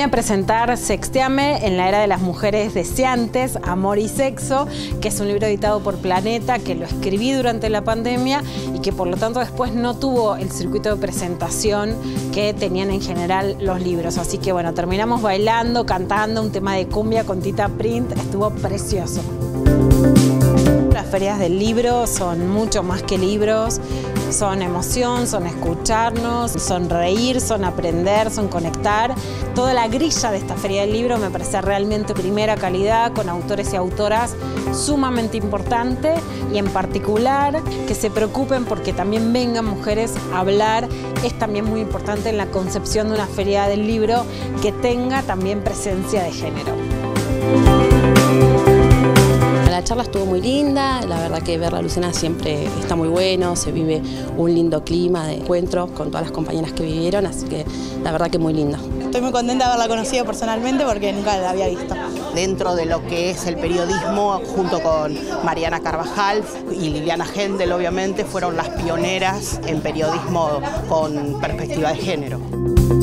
Vine a presentar Sextéame en la era de las mujeres deseantes, amor y sexo, que es un libro editado por Planeta, que lo escribí durante la pandemia y que por lo tanto después no tuvo el circuito de presentación que tenían en general los libros. Así que bueno, terminamos bailando, cantando un tema de cumbia con Tita Print, estuvo precioso. Las ferias del libro son mucho más que libros, son emoción, son escucharnos, son reír, son aprender, son conectar. Toda la grilla de esta feria del libro me parece realmente primera calidad, con autores y autoras sumamente importante, y en particular que se preocupen porque también vengan mujeres a hablar. Es también muy importante en la concepción de una feria del libro que tenga también presencia de género. La charla estuvo muy linda, la verdad que verla a Luciana siempre está muy bueno, se vive un lindo clima de encuentros con todas las compañeras que vivieron, así que la verdad que muy lindo. Estoy muy contenta de haberla conocido personalmente porque nunca la había visto. Dentro de lo que es el periodismo, junto con Mariana Carvajal y Liliana Hendel, obviamente, fueron las pioneras en periodismo con perspectiva de género.